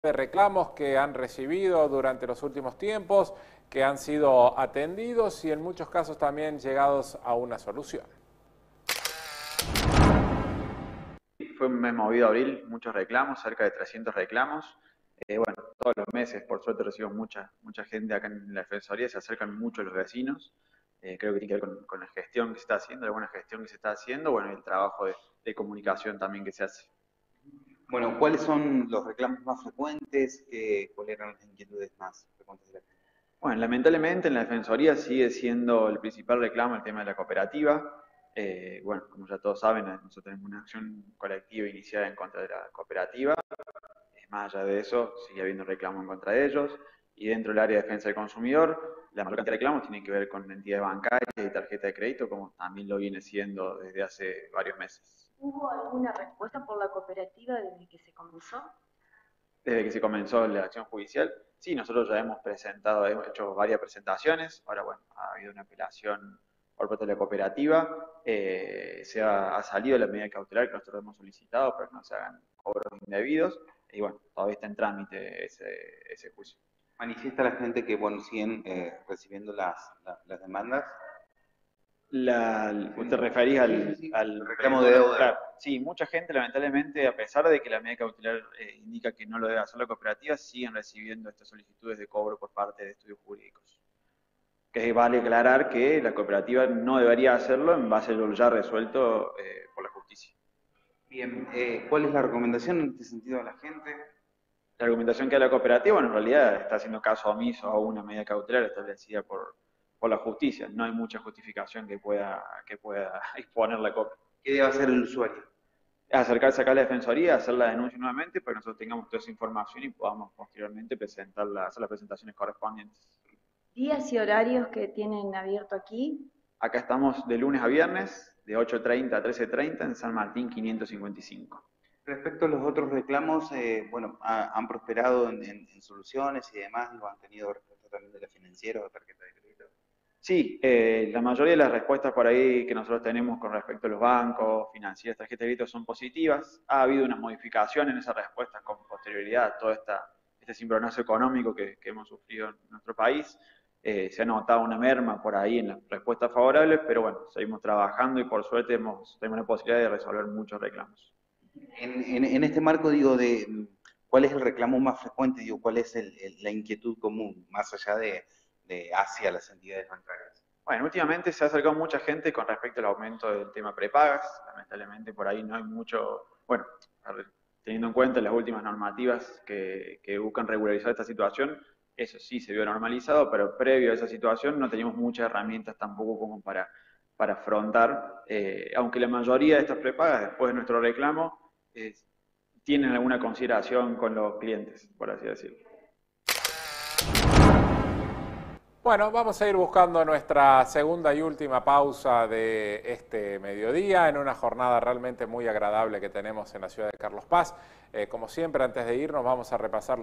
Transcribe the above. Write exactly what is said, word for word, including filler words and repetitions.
de reclamos que han recibido durante los últimos tiempos, que han sido atendidos y en muchos casos también llegados a una solución. Fue un mes movido abril, muchos reclamos, cerca de trescientos reclamos. Eh, bueno, todos los meses, por suerte, recibo mucha, mucha gente acá en la Defensoría, se acercan mucho los vecinos. Eh, creo que tiene que ver con, con la gestión que se está haciendo, la buena gestión que se está haciendo, bueno, y el trabajo de, de comunicación también que se hace. Bueno, ¿cuáles son los reclamos más frecuentes? Eh, ¿Cuáles eran las inquietudes más frecuentes de la gente? Bueno, lamentablemente en la Defensoría sigue siendo el principal reclamo el tema de la cooperativa. Eh, bueno, como ya todos saben, nosotros tenemos una acción colectiva iniciada en contra de la cooperativa. Más allá de eso, sigue habiendo reclamos en contra de ellos. Y dentro del área de defensa del consumidor, la mayor cantidad de reclamos tiene que ver con entidades bancarias y tarjeta de crédito, como también lo viene siendo desde hace varios meses. ¿Hubo alguna respuesta por la cooperativa desde que se comenzó? Desde que se comenzó la acción judicial, sí, nosotros ya hemos presentado, hemos hecho varias presentaciones. Ahora, bueno, ha habido una apelación por parte de la cooperativa. Eh, se ha, ha salido la medida cautelar que nosotros hemos solicitado para que no se hagan cobros indebidos. Y bueno, todavía está en trámite ese, ese juicio. Manifiesta la gente que, bueno, siguen eh, recibiendo las, la, las demandas. La, ¿Usted refería al, sí, sí, sí. al reclamo de deuda? Claro. Sí, mucha gente lamentablemente, a pesar de que la medida cautelar eh, indica que no lo debe hacer la cooperativa, siguen recibiendo estas solicitudes de cobro por parte de estudios jurídicos. Que vale aclarar que la cooperativa no debería hacerlo en base a lo ya resuelto eh, por la justicia. Bien, eh, ¿cuál es la recomendación en este sentido a la gente? La argumentación que da la cooperativa, bueno, en realidad está haciendo caso omiso a una medida cautelar establecida por, por la justicia. No hay mucha justificación que pueda, que pueda exponer la COP. ¿Qué debe hacer el usuario? Acercarse acá a la Defensoría, hacer la denuncia nuevamente para que nosotros tengamos toda esa información y podamos posteriormente presentarla, hacer las presentaciones correspondientes. ¿Días y horarios que tienen abierto aquí? Acá estamos de lunes a viernes, de ocho treinta a trece treinta en San Martín quinientos cincuenta y cinco. Respecto a los otros reclamos, eh, bueno, ha, han prosperado en, en, en soluciones y demás, ¿no? ¿Han tenido respuesta también de la financiera o tarjeta de crédito? Sí, eh, la mayoría de las respuestas por ahí que nosotros tenemos con respecto a los bancos, financieras, tarjetas de crédito son positivas. Ha habido una modificación en esas respuestas con posterioridad a todo esta, este cimbronazo económico que, que hemos sufrido en nuestro país. Eh, se ha notado una merma por ahí en las respuestas favorables, pero bueno, seguimos trabajando y por suerte hemos, tenemos la posibilidad de resolver muchos reclamos. En, en, en este marco, digo, de ¿cuál es el reclamo más frecuente? Digo, ¿cuál es el, el, la inquietud común, más allá de, de hacia las entidades bancarias? Bueno, últimamente se ha acercado mucha gente con respecto al aumento del tema prepagas. Lamentablemente por ahí no hay mucho, bueno, teniendo en cuenta las últimas normativas que, que buscan regularizar esta situación, eso sí se vio normalizado, pero previo a esa situación no teníamos muchas herramientas tampoco como para, para afrontar, eh, aunque la mayoría de estas prepagas, después de nuestro reclamo, eh, tienen alguna consideración con los clientes, por así decirlo. Bueno, vamos a ir buscando nuestra segunda y última pausa de este mediodía en una jornada realmente muy agradable que tenemos en la ciudad de Carlos Paz. Eh, como siempre, antes de irnos, vamos a repasar